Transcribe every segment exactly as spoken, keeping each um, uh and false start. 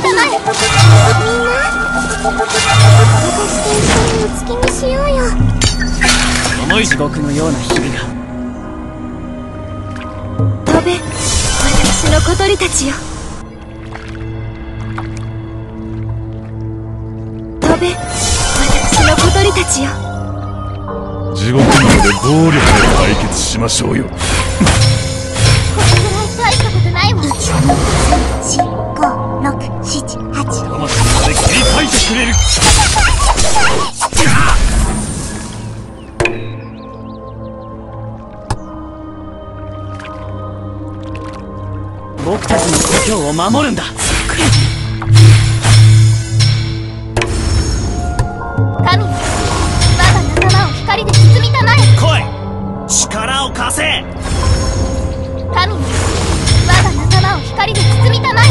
たまえ。みんな私と一緒にお月見しようよ。 重い地獄のような日々が。 飛べ、私の小鳥たちよ。飛べ、私の小鳥たちよ。 地獄なので暴力で解決しましょうよ。 これくらい大したことないわ。いち、に、さん、よん、ご、ろく、なな、はち。 魂まで切り裂いてくれる。 僕たちの故郷を守るんだ。 神よ、我が仲間を光で包みたまえ。 来い、力を貸せ。 神よ、我が仲間を光で包みたまえ。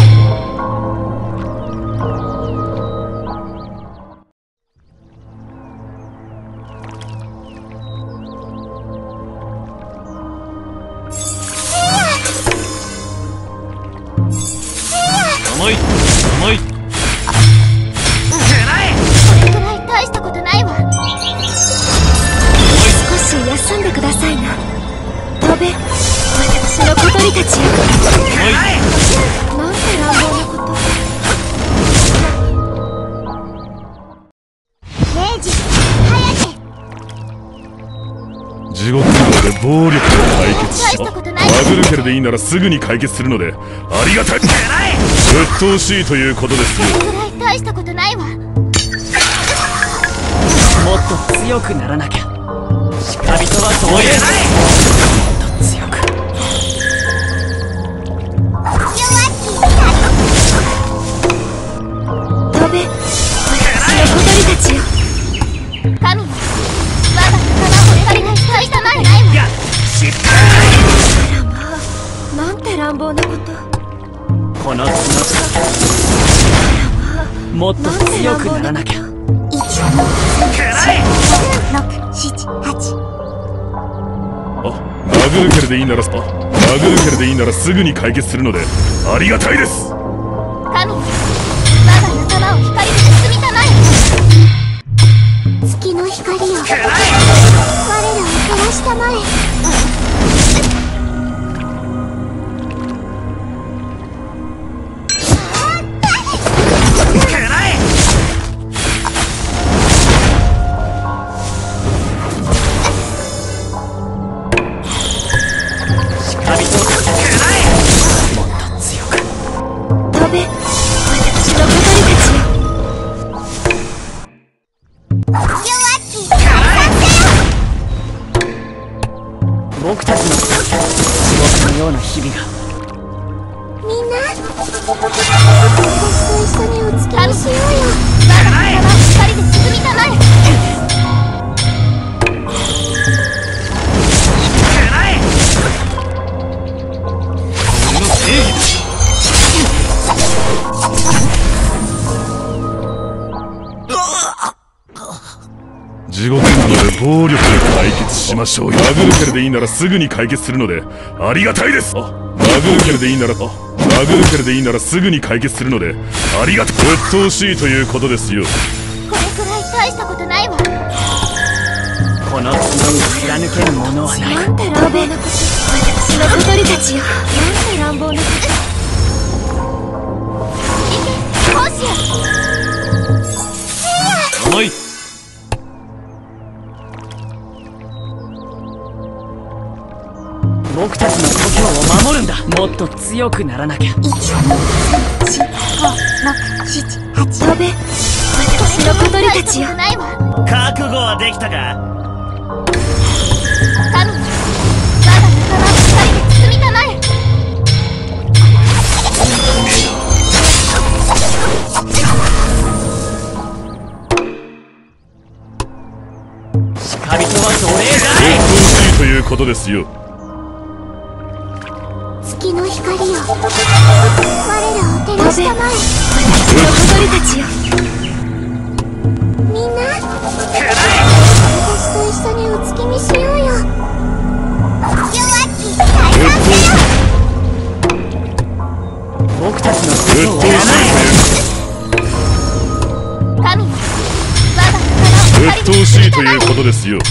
重い重い。 これくらい大したことないわ。少し休んでくださいな。飛べ、私の小鳥たちよ。なんて乱暴なこと。平次、早け。 地獄なので暴力で解決し、 大したことない。 マグルケルでいいならすぐに解決するのでありがたい。鬱陶しいということですよ。 これくらい大したことないわ。 もっと強くならなきゃ。鹿人はそういうない。もっと強く。 飛べ、私の小鳥たちよ。神よ、我が仲間を光が大したまえないわ。 いや、失敗。 あらまあ、なんて乱暴なこと。 この角もっと強くならなきゃ。 いち、に、さん、よん、ご、ろく、なな、はち。 あ、マグルケルでいいならあマグルケルでいいならすぐに解決するのでありがたいです。 神よ、我が仲間を光で包みたまえ。月の光よ、我らを照らしたまえ。 僕たちの地獄のような日々が。 みんな私と一緒にお月見しようよ。我が仲間を光で包みたまえ。 地獄なので暴力で解決しましょうよ。マグルケルでいいならすぐに解決するのでありがたいです。あ、マグルケルでいいならあマグルケルでいいならすぐに解決するのでありがたい。鬱陶しいということですよ。 これくらい大したことないわ。 この角に貫けるものはない。 なんて乱暴なこと。私の小鳥たちよ。なんて乱暴なこと。いけ、こうしよう。 重い。僕たちの故郷を守るんだ。もっと強くならなきゃ。 いち、に、さん、よん、ご、ろく、なな、はち。飛べ、私の小鳥たちよ。 覚悟はできたか。 神よ、我が仲間を光で包みたまえ。 鹿人は奴隷じゃない。 鬱陶しいということですよ。 月の光よ、我らを照らしたまえ。私の小鳥たちよ。みんな私と一緒にお月見しようよ。 僕たちの故郷を守る。 鬱陶しいということですよ。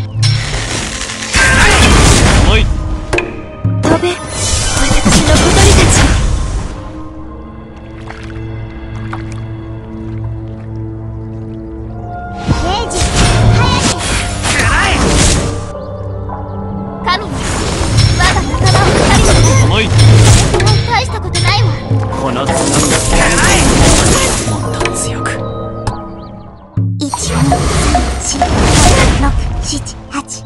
おい飛べ、私の小鳥たちよ。平次、早く神よ、我が仲間を二人で。 おい大したことないわ。 この角もっと強く。 いち、さん、よん、ろく、なな、はち。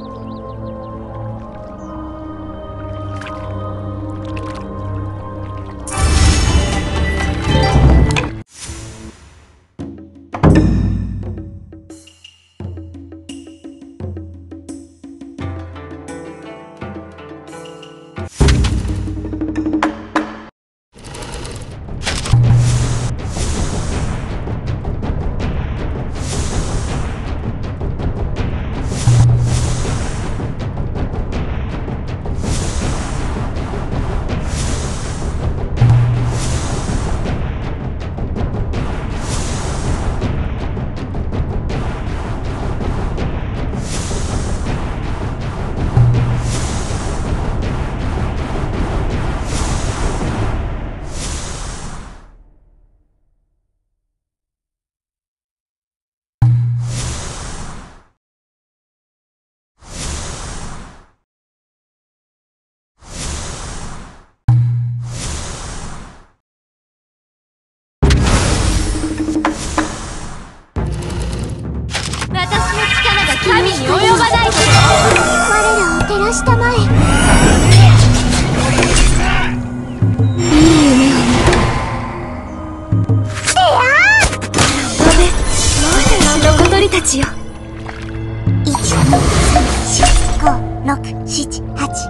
神に及ばないと。我らを照らしたまえ。いい夢を見た。飛べ、私の小鳥たちよ。いち、に、さん、よん、ご、ろく、なな、はち。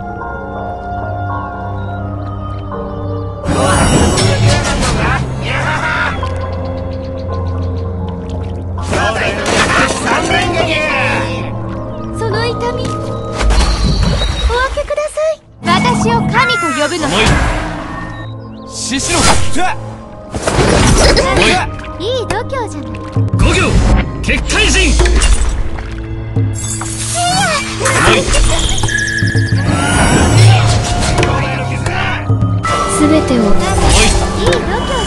その痛み、お分けください。私を神と呼ぶの。 獅子のいい度胸じゃない。 五行結界人。 すべてを。いい度胸じゃない。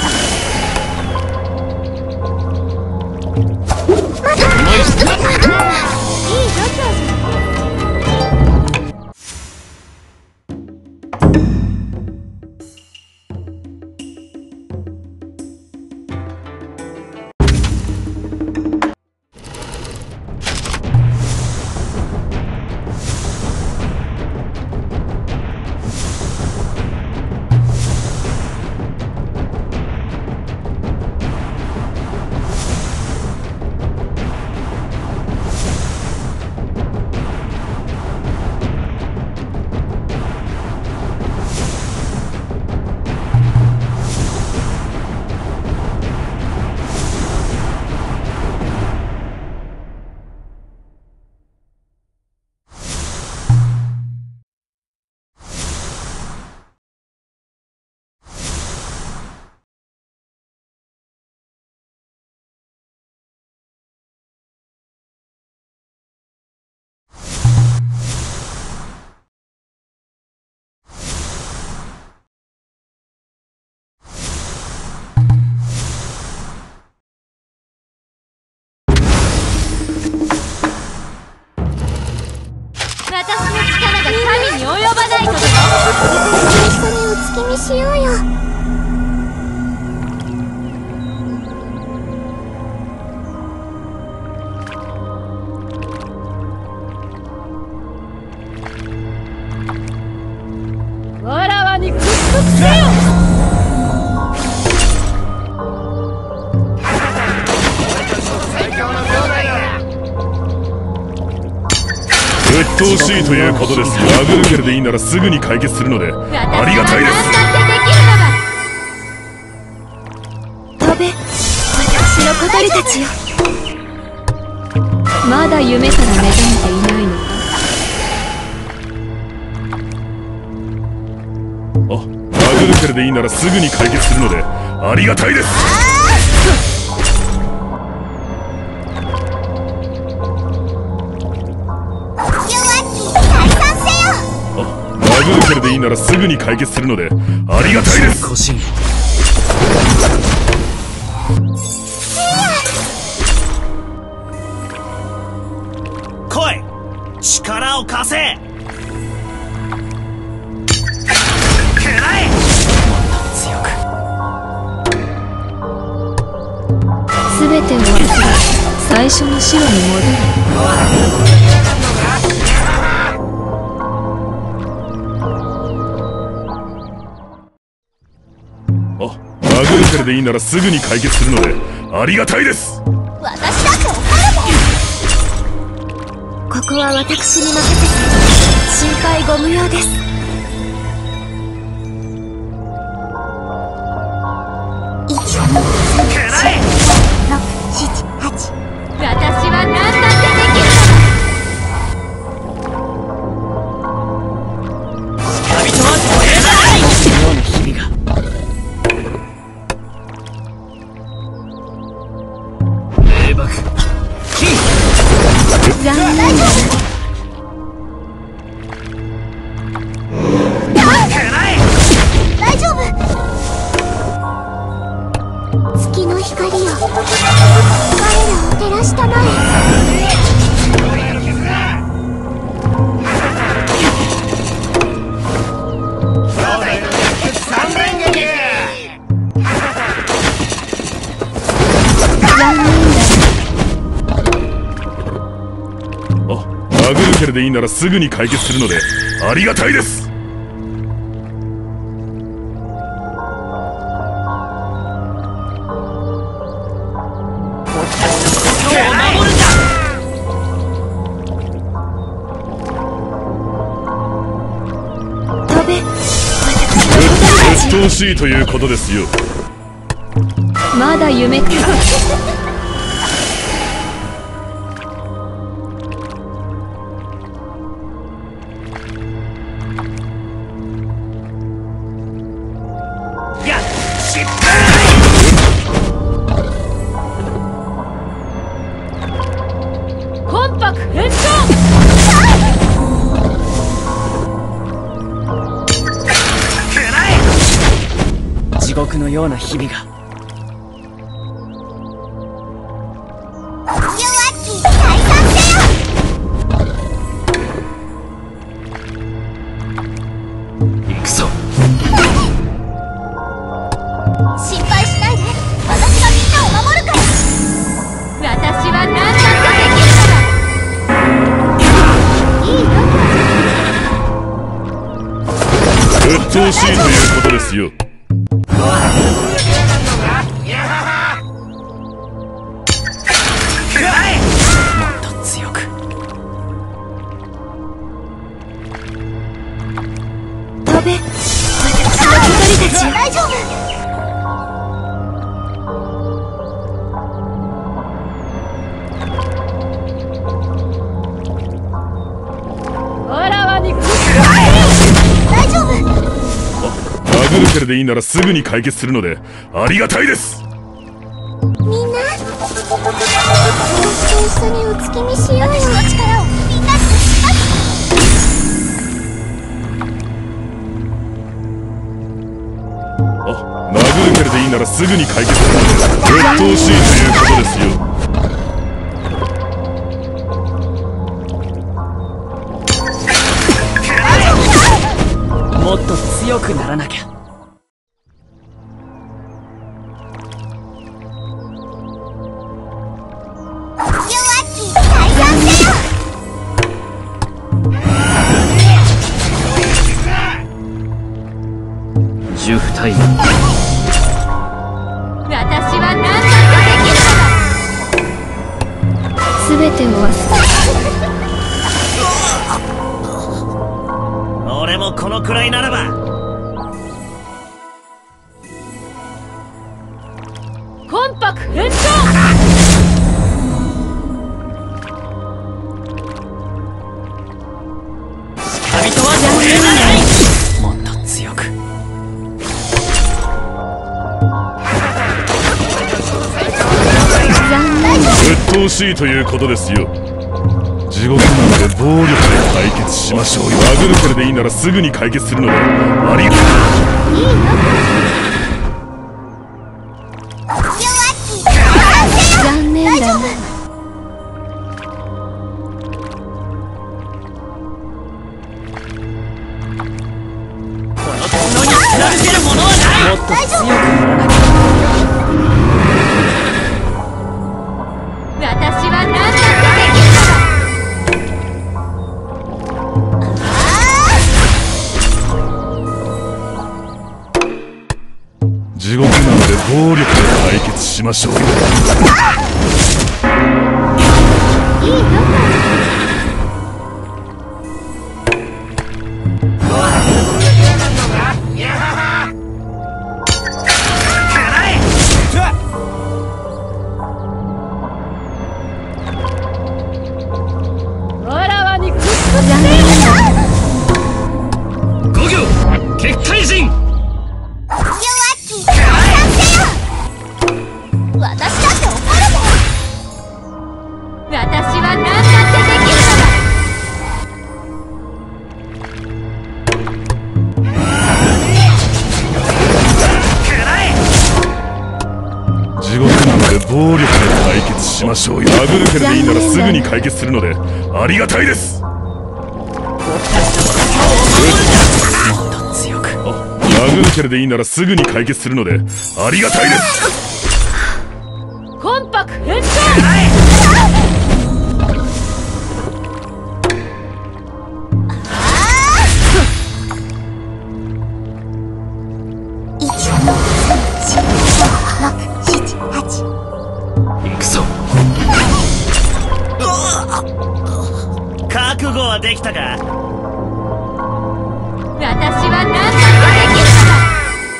私の力が神に及ばないこと。 一緒にお月見しようよ。 わらわに屈服せよ。 鬱陶しいということです。ラグルケルでいいならすぐに解決するのでありがたいです。 飛べ、私の小鳥たちよ。まだ夢から目覚めていないのか。 あ、ラグルケルでいいならすぐに解決するのでありがたいです。 ならすぐに解決するのでありがたいです。 腰に来い、力を貸せ。くらえ。 強く全てを忘れ最初の城に戻る。 あ、殴るけれでいいならすぐに解決するのでありがたいです。 私だって怒るもん。 ここは私に任せて心配ご無用です。 いち、に、さん、よん、ろく、しち、はち。 私は何だってできる人はどれだい。ような日々が霊爆金残念だ。 大丈夫。月の光よ、我らを照らしたまえ。 殴るけれでいいならすぐに解決するのでありがたいです。 飛べ。 うっとうしいということですよ。 まだ夢か。 地獄のような日々が弱気退散せよ。 行くぞ。 心配しないで、私がみんなを守るから。 私は何だってできるから。いいよ。 うっとうしいということですよ。 飛べ。私の小鳥たちよ。 大丈夫。 わらわに大丈夫。 殴るけれでいいならすぐに解決するのでありがたいです。 みんな、私と一緒にお月見しようよ。私の力をみんなにあ、殴るけれでいいならすぐに解決するのでうっとうしいということですよ。 もっと強くならなきゃ。 弱気退散せよ。 主婦隊員私は何だってできるのだ。全てを忘れ。 俺もこのくらいならば。 魂魄返上。 神とはどれだい。もっと強く。 うっとうしいということですよ。地地獄なんで暴力で解決しましょうよ。殴るからでいいならすぐに解決するのでありがとう。 いいよ。 残念だな。 この角に貫けるものはない。もっと強くならなきゃ。 私は何だってできるのだ。 地獄なんで暴力で解決しましょうよ。 いいよ。わらわに屈服せよ。 五行結界人。 私だって怒るもん。 私は何だってできるのだ。 地獄なんで暴力で解決しましょうよ。殴るからでいいならすぐに解決するのでありがたいです。 もっと強く。 殴るからでいいならすぐに解決するのでありがたいです。 魂魄変装。 行くぞ。 覚悟はできたか。 私は何だってできるのだ。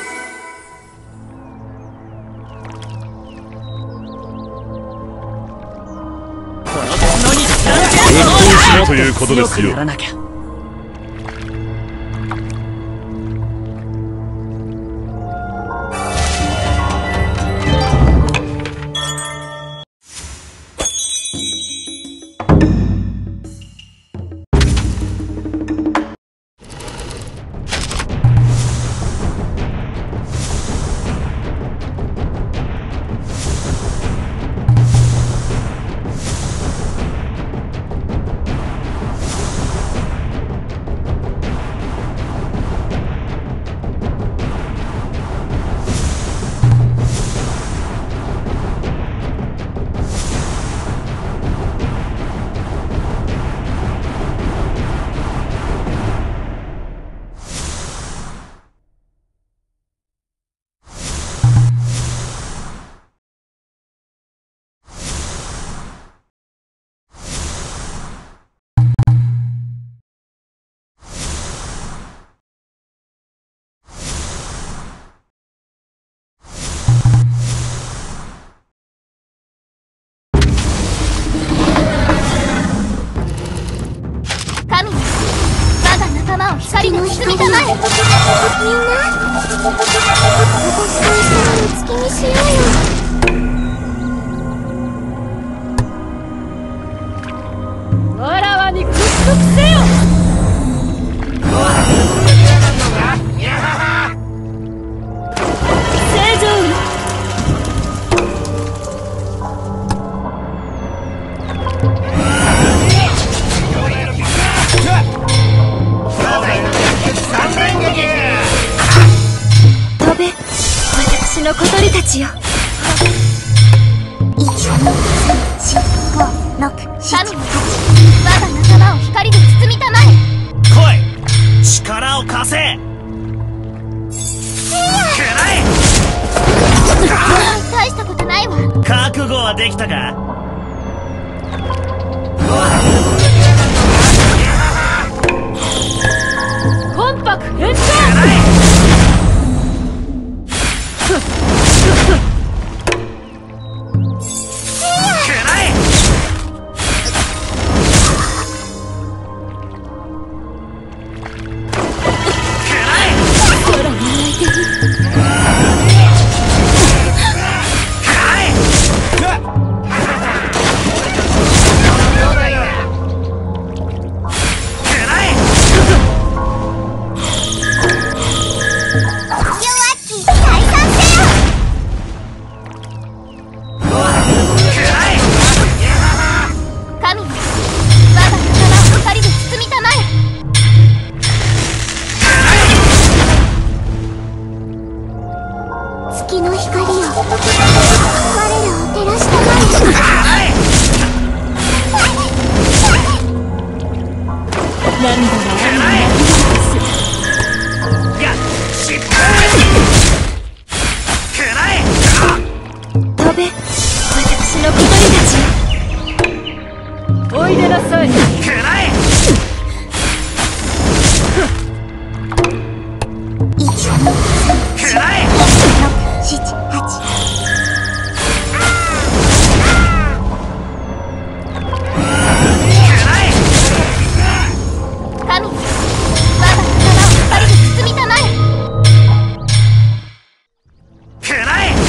奮闘しろということですよ。 強くならなきゃ。 光の包みたまえ。みんな私と一緒に月にしようよ。 わらわに屈服せよ。聖女。 飛べ、私の小鳥たちよ。いち、に、さん、ご、ろく、なな、はち。我が仲間を光で包みたまえ。 来い、力を貸せ。くらえ。 大したことないわ。 覚悟はできたか。 魂魄変装。 さい。 くらえ。くらえ。 神、我が頭を光で包みたまえ。 くらえ。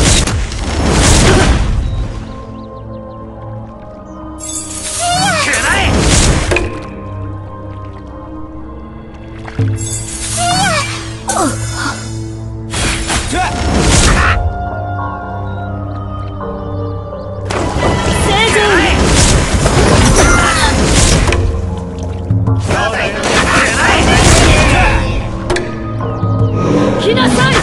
くらえ。 来なさい。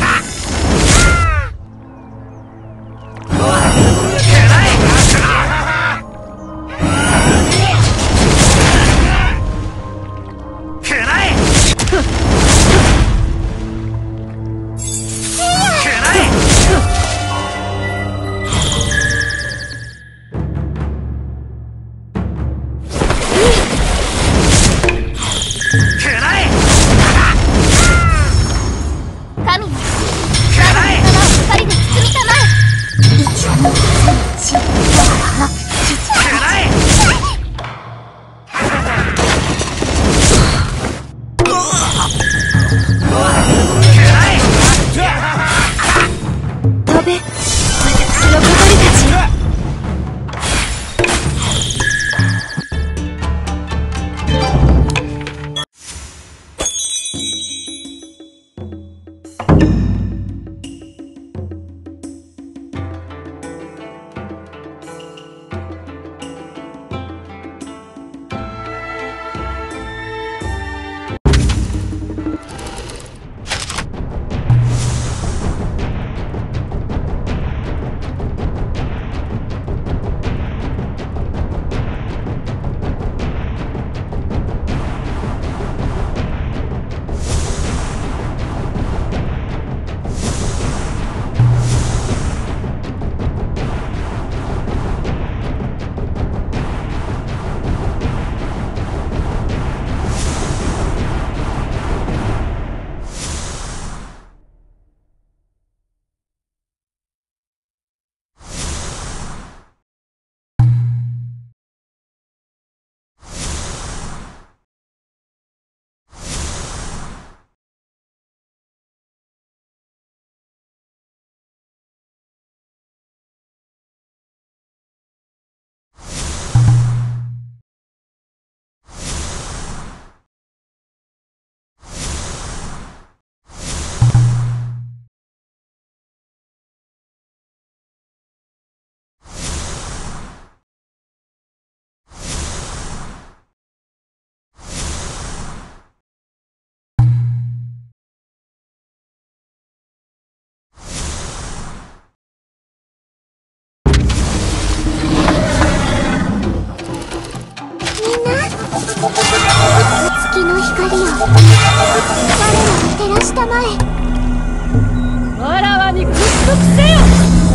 月の光よ、我らを照らしたまえ。 わらわに屈服せよ。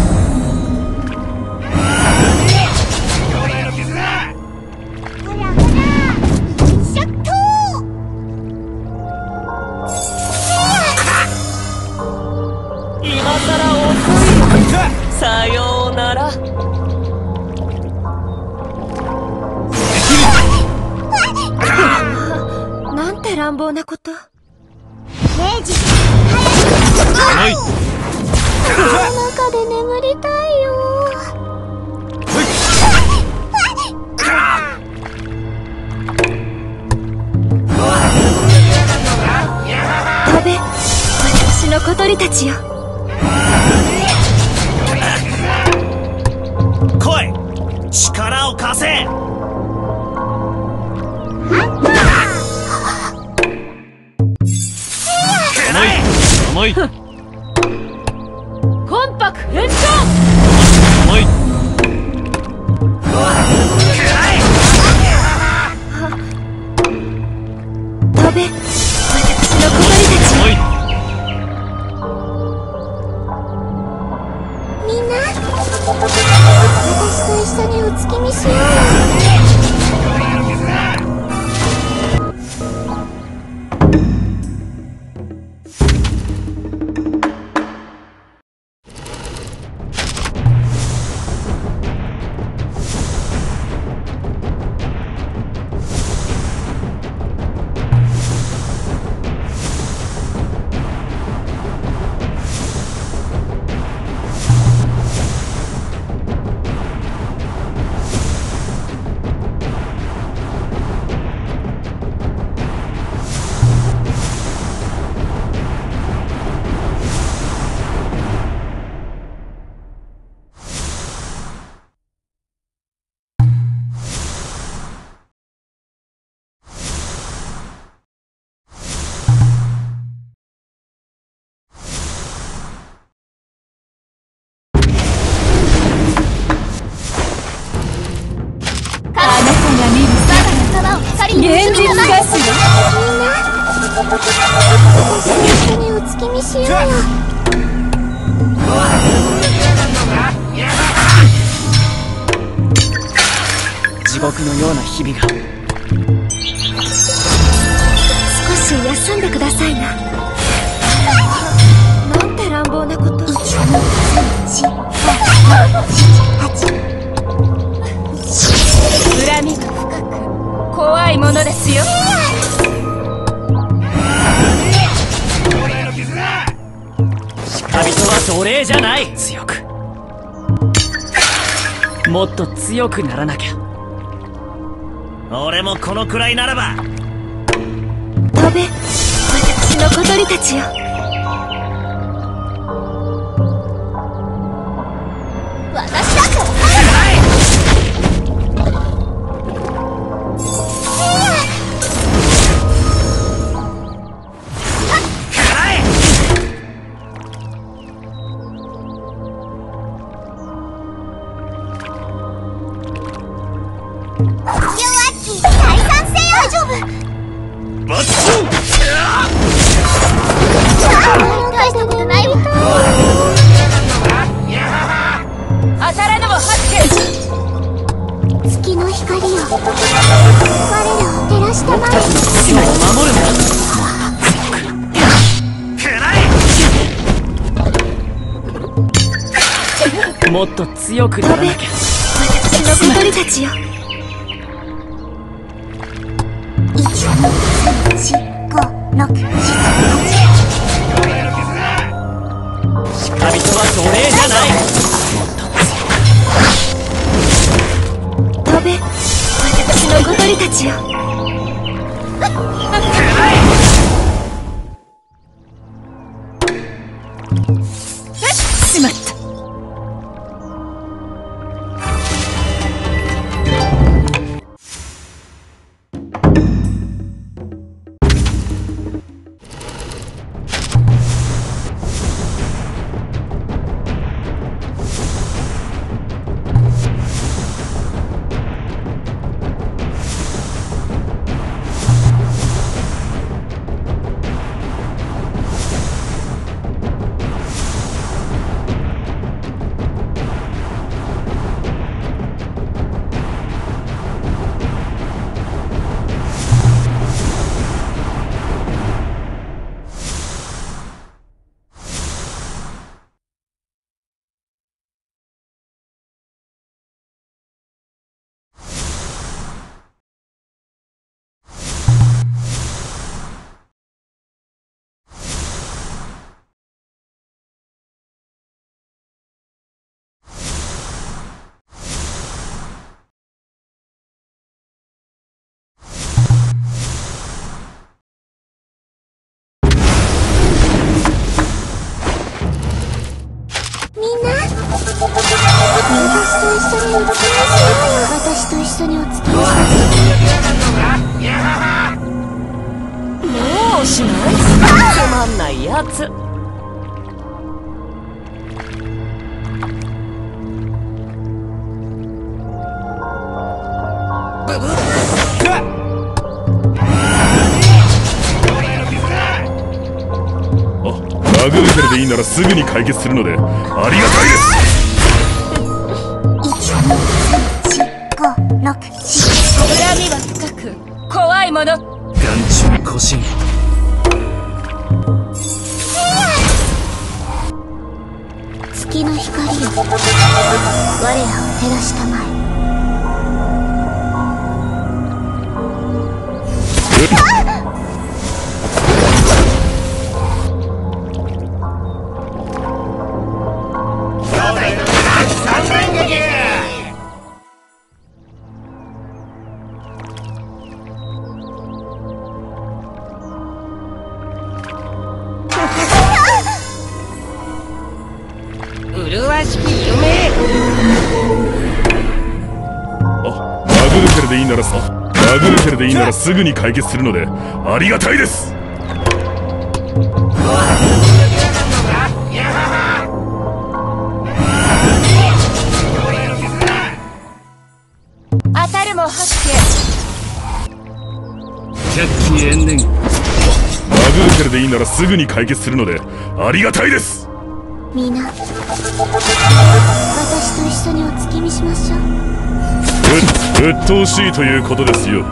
ほらほら、シャットー。 今さら遅い。さようなら。 なんて乱暴なこと。 明治、 はい。 この中で眠りたいよ。 飛べ、私の小鳥たちよ。 来い、力を貸せ。 甘い。 コンパク返上。 甘い。 飛べ、私の小鳥たち。 甘い。 みんな、私と一緒にお月見しようよ。 一緒にお月見しようよ。 地獄のような日々が。 少し休んでくださいな。なんて乱暴なこと。いち、に、さん、よん、はち。 恨みが深く怖いものですよ。 神人は奴隷じゃない。強く、もっと強くならなきゃ。 俺もこのくらいならば。 飛べ、私の小鳥たちよ。私だって大したことないわ。 当たらぬも八景。 月の光よ、我らを照らしたまえ。 今を守るんだ。もっと強くならなきゃ。 私の小鳥たちよ。いち、に、さん、よん、ご、ろく、なな、はち。 神人は奴隷じゃない。 飛べ、私の小鳥たちよ。 しまった。私と一緒にお付き合いしましょう。 もうしない。つまんないやつ。 殴るけれでいいならすぐに解決するのでありがたいです。 いち、に、さん、よん、ご、ろく、なな。 恨みは深く怖いもの。 眼中古神。 月の光よ、我らを照らしたまえ。 麗しき夢。 あ、殴るけれでいいならさ、殴るけれでいいならすぐに解決するのでありがたいです。 当たるも八景。 百鬼延年。 殴る蹴るでいいならすぐに解決するのでありがたいです。 みんな私と一緒にお月見しましょう。 う、鬱陶しいということですよ。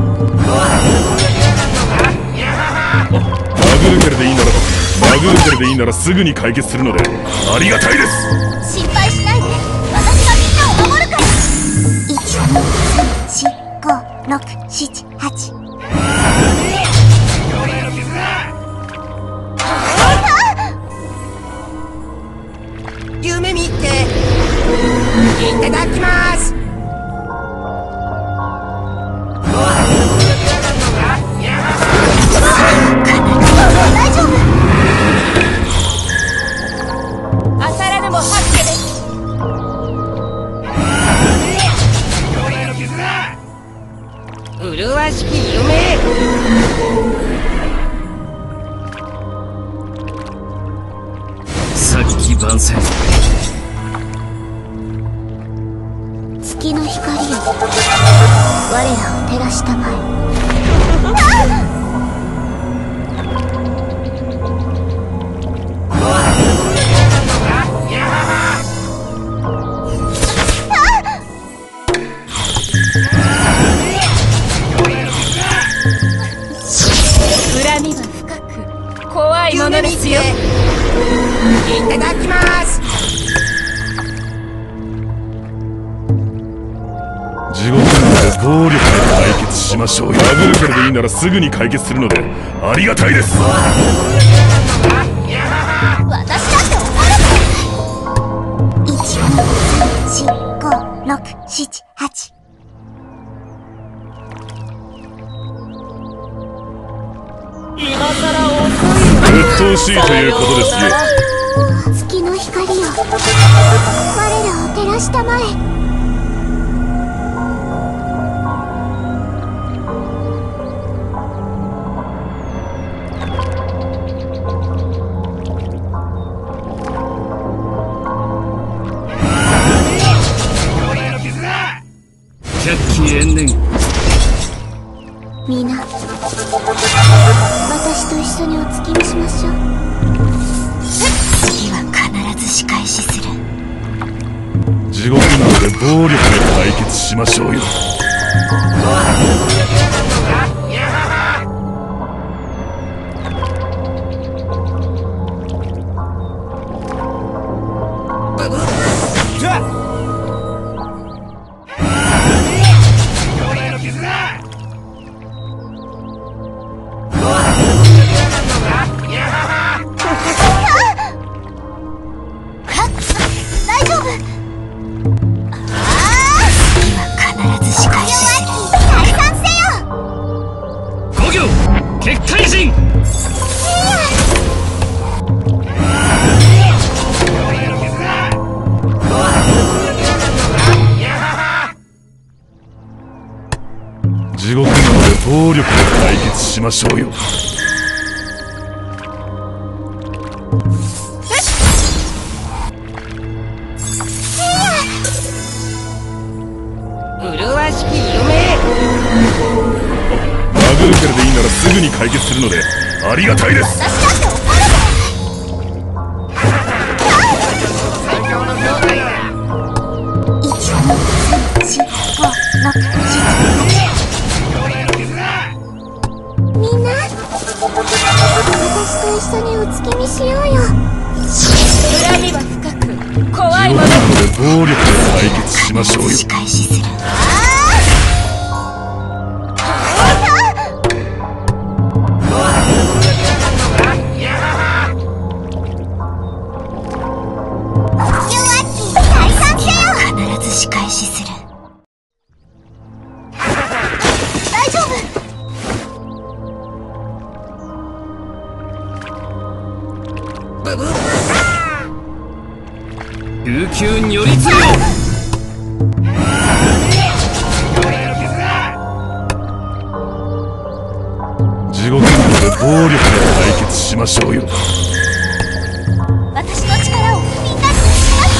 殴る蹴るでいいなら殴る蹴るでいいならすぐに解決するのでありがたいです。 心配しないで、私がみんなを守るから。いち、に、さん、よん、ご、ろく、なな、はち。 夢見ていただきます。 大丈夫。 当たらぬも八家です。 麗しき夢。 さっき番宣月の光よ、我らを照らしたまえ。 恨みは深く怖いものですよ。 いただきます。 地獄なので暴力で解決しましょうよ。殴る蹴るでいいならすぐに解決するのでありがたいです。 私だって怒る。いち、に、さん、よん、ご、ろく、なな、はち。 鬱陶しいということですよ。 月の光よ、我らを照らしたまえ。 百鬼延年。 みんな私と一緒にお月見しましょう。次は必ず仕返しする。 地獄なので暴力で解決しましょうよ。 大丈夫。次は必ず仕返しする。退散せよ。 五行結界人。 地獄なので暴力で解決しましょうよ。 麗しき夢。 殴る蹴るでいいならすぐに解決するのでありがたいです。 私だって怒る。いち、に、さん、よん、ご、ろく、なな、はち。みんな私と一緒にお月見しようよ。 恨みは深く怖地獄いもの。 なので暴力で解決しましょうよ。 仕返しする。必ず仕返しする。大丈夫。 琉球如律よ。 地獄なので暴力で解決しましょうよ。 私の力をみんなに見せます。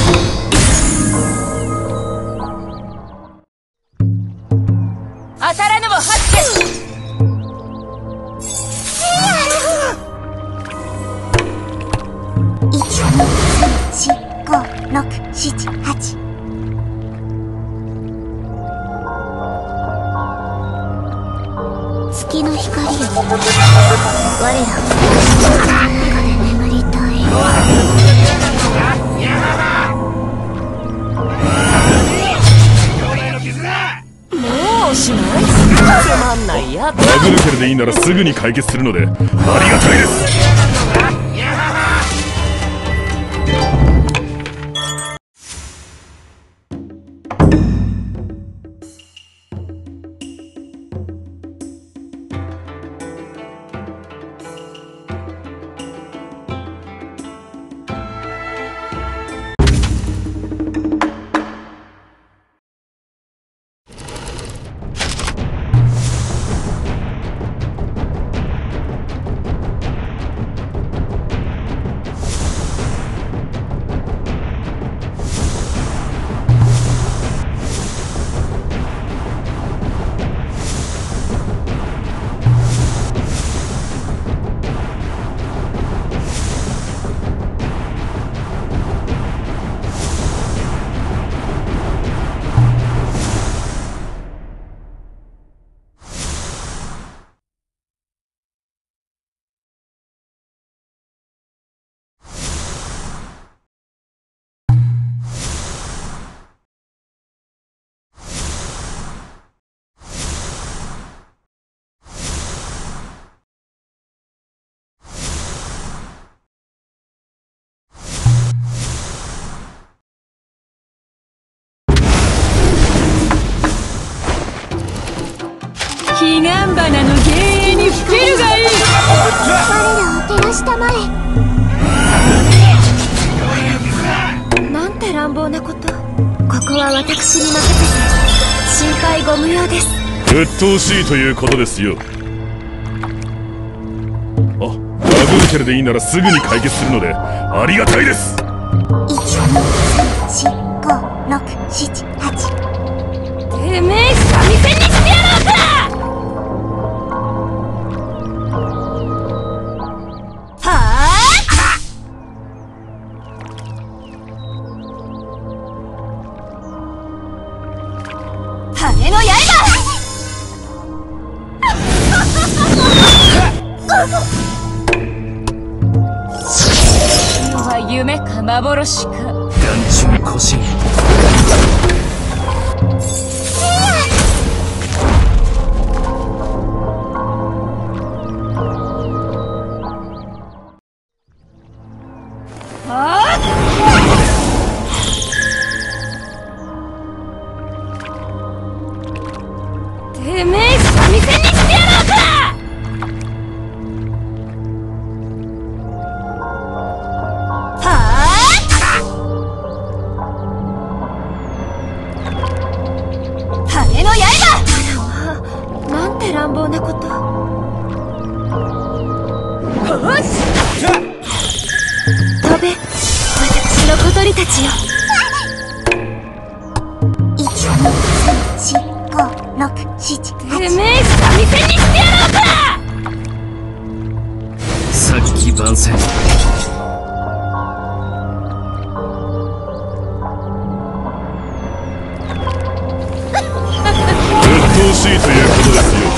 当たらぬも八家。 月の光よ、我らは中で眠りたい。 もうおしまい？つまんないやつ。 殴るけれでいいならすぐに解決するのでありがたいです。 彼岸花の幻影にふけるがいい。 我らを照らしたまえ。 なんて乱暴なこと。ここは私に任せて心配ご無用です。 鬱陶しいということですよ。あ、殴るけれでいいならすぐに解決するのでありがたいです。 いち、に、さん、ご、ろく、なな、はち。 てめえ三味線にしてやろうか。羽の刃！は夢か幻か。 眼中古神。 てめえ三味線にしてやろうか。はあ！羽の刃！なんて乱暴なこと。よし！飛べ、私の小鳥たちよ。 いち、に、さん、ご、ろく、なな、はち。 てめえ三味線にしてやろうか。 先番宣。 鬱陶しいということですよ。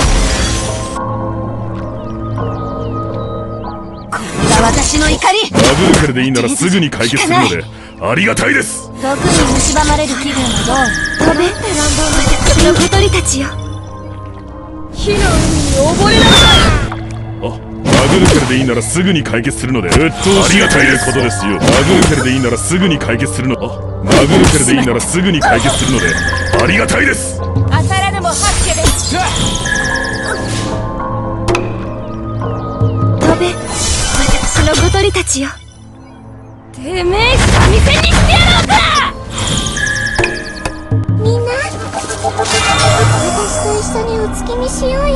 これが私の怒り。 殴るけれでいいならすぐに解決するのでありがたいです。 特に蝕まれる気分はどう？飛べ、乱暴な私の小鳥たちよ。火の海に溺れなさい。 あ、殴るけれでいいならすぐに解決するので鬱陶しいということですよ。殴るけれでいいならすぐに解決するの。あ、殴るけれでいいならすぐに解決するのでありがたいです。 当たらぬも八家です。飛べ、私の小鳥たちよ。てめえ三味線にしてやろうか。 みんな、私と一緒にお月見しようよ。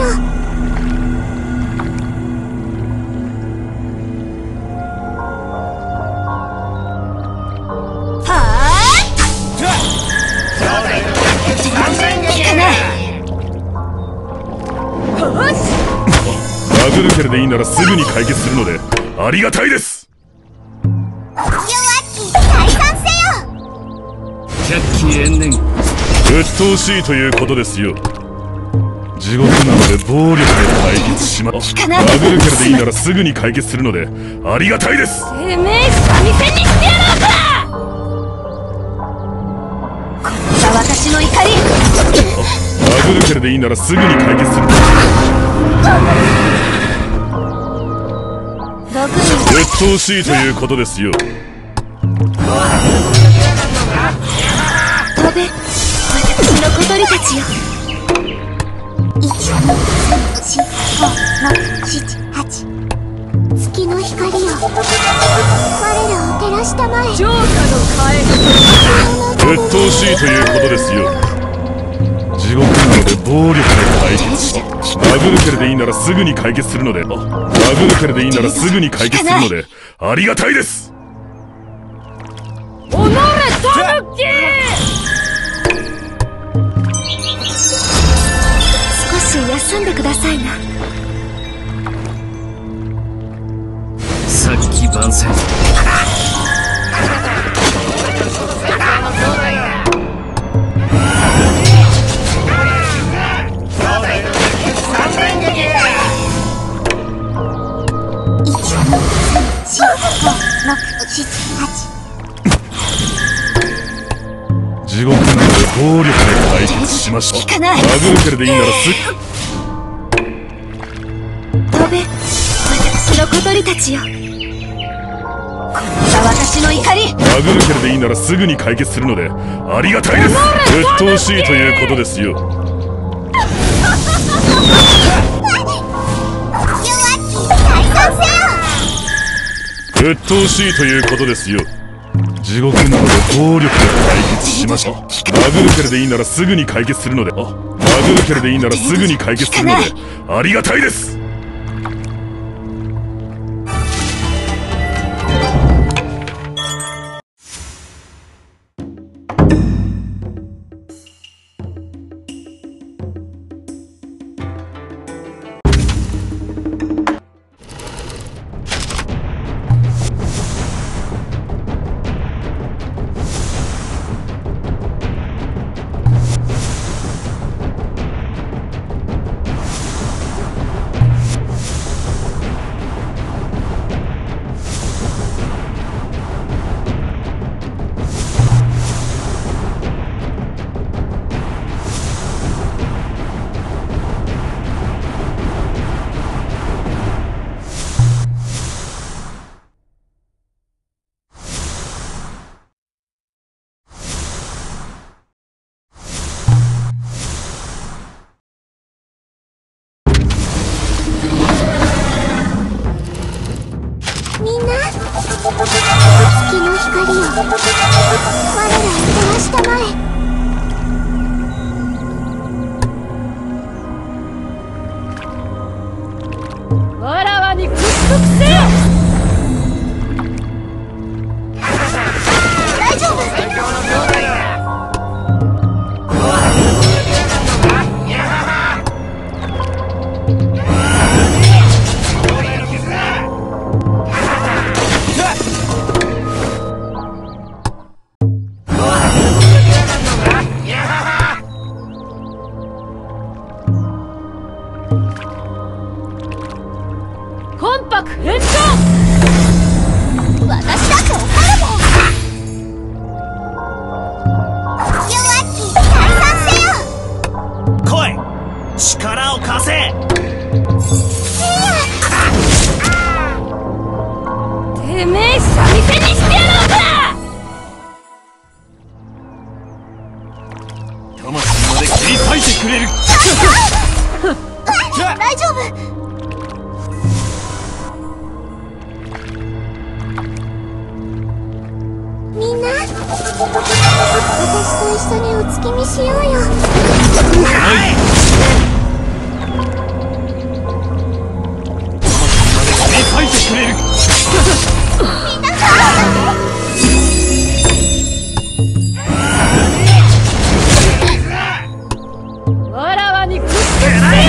はあ！いかない。よし！ 殴るけれでいいならすぐに解決するのでありがたいです。 百鬼延年。 鬱陶しいということですよ。 地獄なので暴力で解決しま聞かない。 殴るからでいいならすぐに解決するのでありがたいです。 てめえ三味線にしてやろうか。これが私の怒り。 殴るからでいいならすぐに解決するので毒にうっとうしいということですよ。 飛べ、私の小鳥たちよ。 いち、に、さん、よん、ご、しち、はち。月の光よ、我らを照らしたまえ。 浄化のうっとうしいということですよ。地獄なので暴力で解決し殴るからでいいならすぐに解決するので殴るからでいいならすぐに解決するのでありがたいです。 おのれたぬき。少し休んでくださいな。 さっき番宣地獄なので暴力で解決しましょう。 聞かない。 殴るからでいいならす飛べ、私の小鳥たちよ。これが私の怒り。 殴るからでいいならすぐに解決するのでありがたいです。うっとうしいということですよ。うっとうしいということですよ。地獄なので暴力で解決しましょう。殴るからでいいならすぐに解決するので殴るからでいいならすぐに解決するのでありがたいです。 月の光よ、我らを照らしたまえ。 わらわに屈服せよ。 大丈夫。 魂魄返上。 私だって怒るもん。弱気退散せよ。 来い、力を貸せ。 てめえ三味線にしてやろうか。 魂まで切り裂いてくれる。 大丈夫。みんな、私と一緒にお月見しようよ。 はい。 切り裂いてくれる。 みんなわらわに屈服せよ。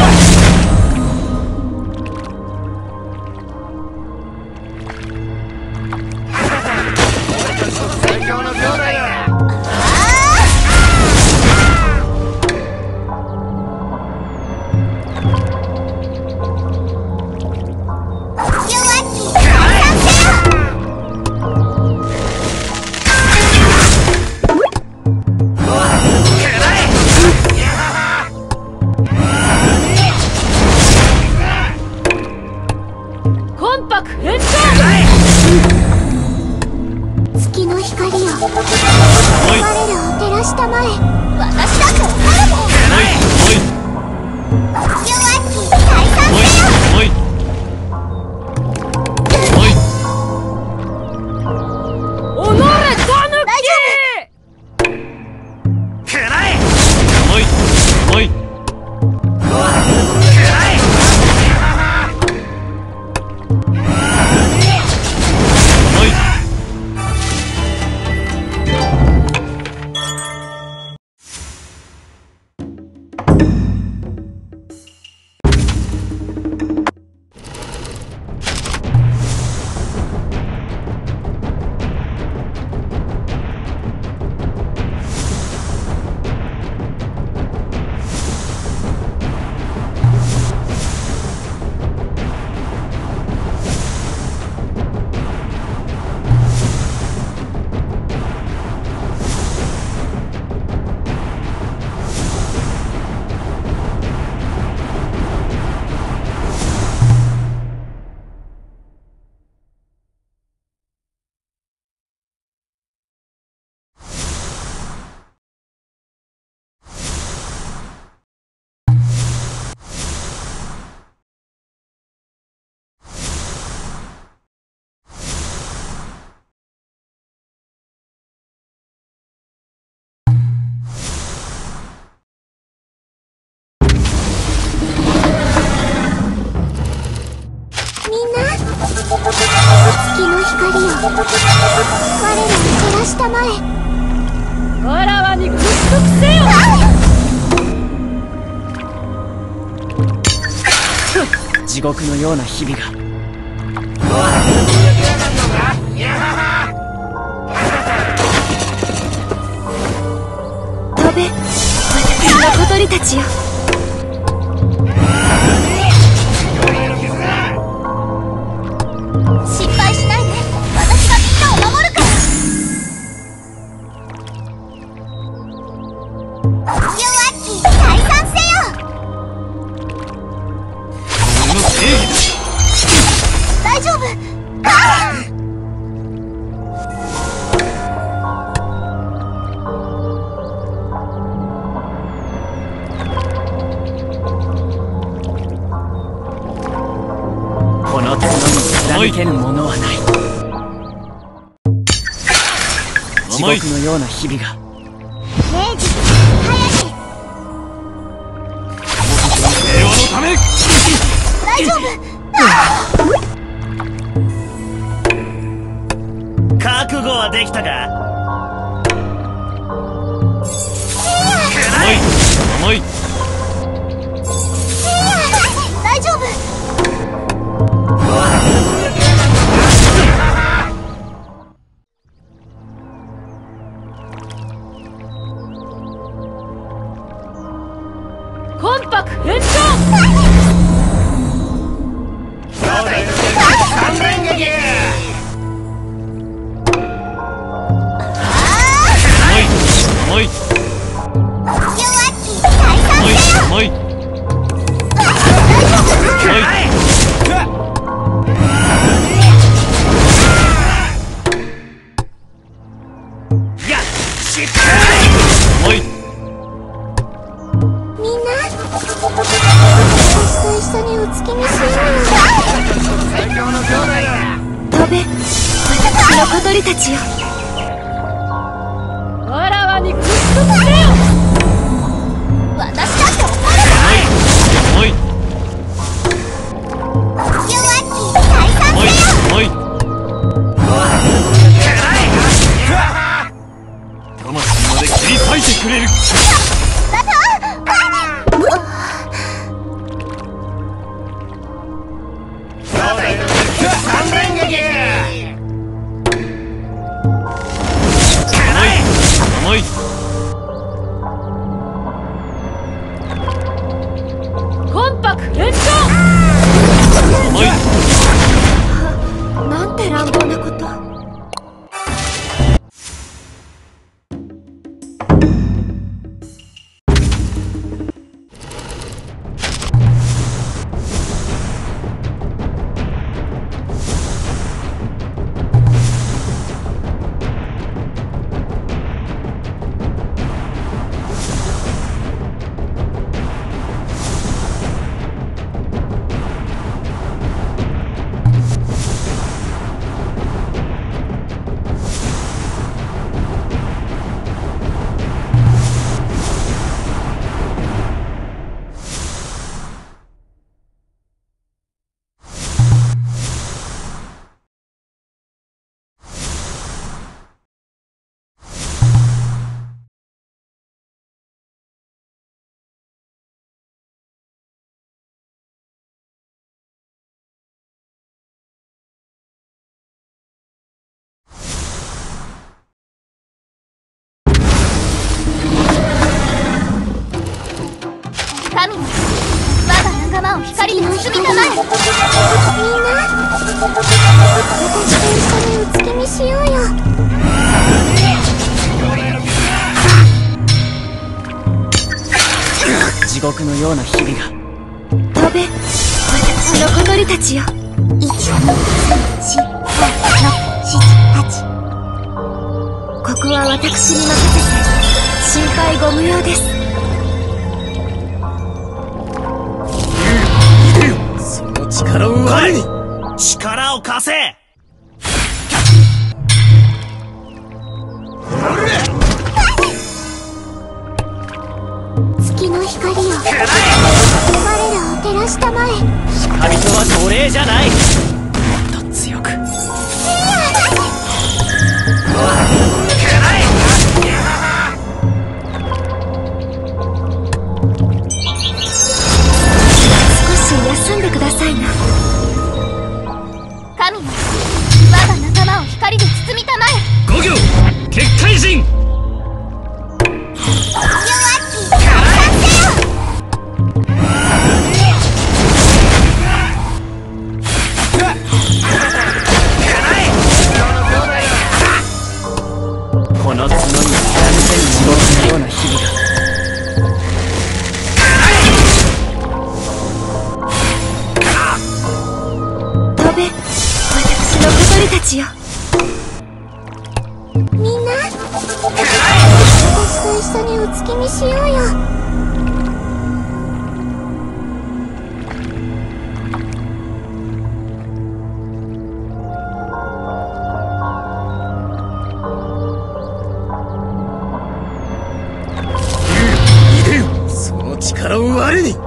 光よ、我らを照らしたまえ。 わらわに屈服せよ。 地獄のような日々が。 飛べ、私の小鳥たちよ。 心配しないで、私がみんなを守るから。弱気退散せよ。大丈夫。ああ、 この角に貫けぬものはない。地獄のような日々が。 明治平和のため。 大丈夫。 覚悟はできたか。 重い。 大丈夫。 魂魄返上。 三連撃。 重い。 弱気退散せよ。 重い。重い。 みんな、私と一緒にお月見しようよ。 最強の兄弟だ。 飛べ、私の小鳥たちよ。わらわに屈服せよ。 私だって怒るわ。 重い。 弱気退散せよ。 重い。魂まで切り裂いてくれる。 三連撃。 重い。 魂魄返上。 重い。 なんて乱暴なこと。 神よ、我が仲間を光に包みたまえ。みんな、私と一緒にお月見しようよ。 地獄のような日々が。 飛べ、私の小鳥たちよ。 いち、に、さん、よん、ご、ろく、しち、はち。 ここは私に任せて心配ご無用です。 その力を我に。力を貸せ。 月の光よ、我らを照らしたまえ。 神とは奴隷じゃない。もっと強く。 いやさいな。 神よ、我が仲間を光で包みたまえ。 五行結界陣。この角に貫ける地獄のような日々が。 飛べ、私の小鳥たちよ。 みんな、私と一緒にお月見しようよ。 その力を我に。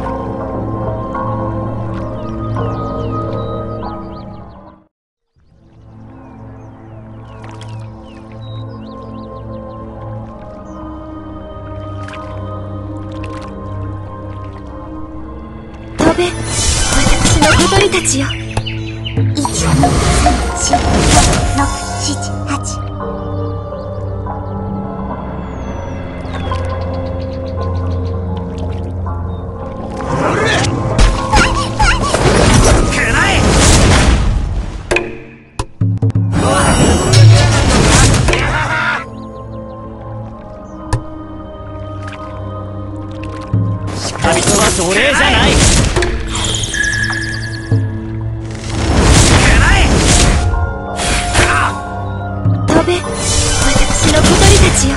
飛べ、私の小鳥たちよ。 いち、に、さん、ろく、しち、はち。 神とは奴隷じゃない。 飛べ、私の小鳥たちよ。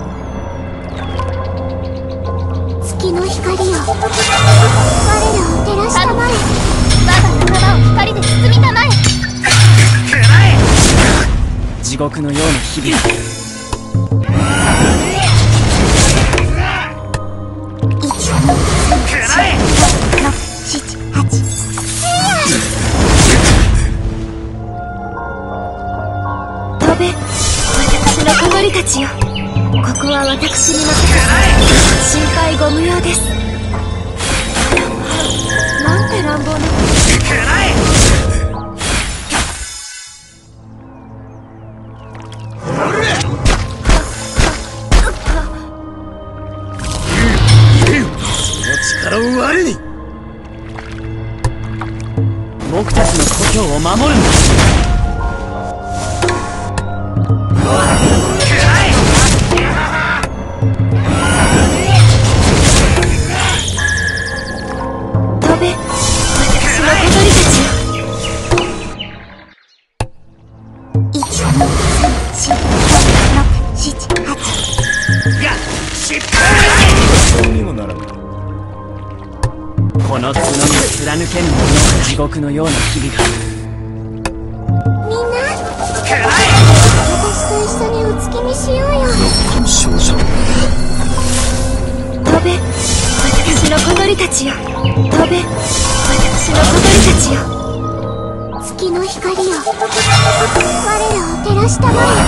月の光よ、我らを照らしたまえ。我が仲間を光で包みたまえ。 地獄のような日々が。 いち、に、さん、ろく、しち、はち。 飛べ、私の小鳥たちよ。ここは私に任せ、心配ご無用です。なんて乱暴な。 力を我に。 僕たちの故郷を守るんだ。 飛べ、私の小鳥たちよ。 いち、に、さん、ろく、しち、はち。 いや、失敗。どうにもならない。 この角に貫けぬものは地獄のような日々が。 みんな、私と一緒にお月見しようよ。 少女。 飛べ、私の小鳥たちよ。飛べ、私の小鳥たちよ。 月の光よ、我らを照らしたま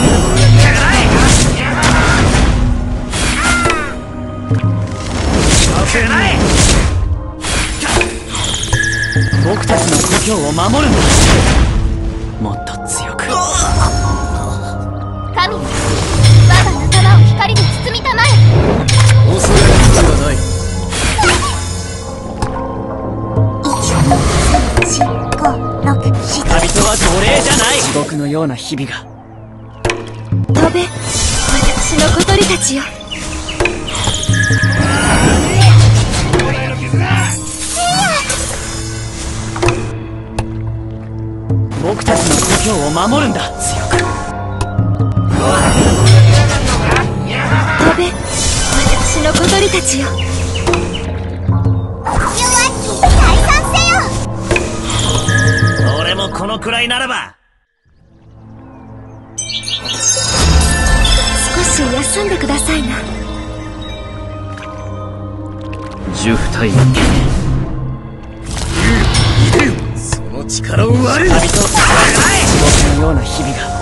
え。 僕たちの故郷を守るんだ。もっと強く。 神よ、我が仲間を光で包みたまえ。 恐れることはない。 いち、に、さん、よん、ご、ろく、しち。 神とは奴隷じゃない。地獄のような日々が。 飛べ、私の小鳥たちよ。 僕たちの故郷を守るんだ。強く。 飛べ、私の小鳥たちよ。 弱気退散せよ。 俺もこのくらいならば。 少し休んでくださいな。 十体その力を我に。 神と地獄のような日々が。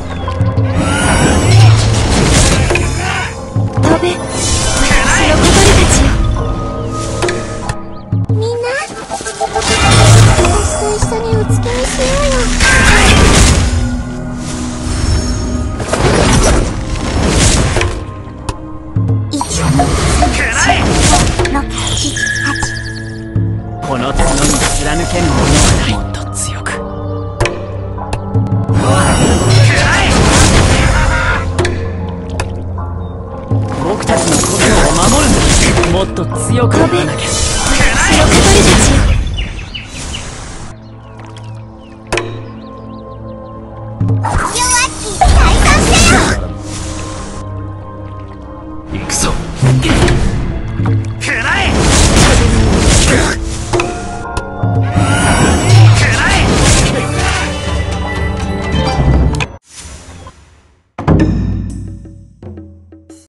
飛べ、私の小鳥叫ぶ者はもっと強く。僕たちの故郷を守るんだ。もっと強くならなきゃ。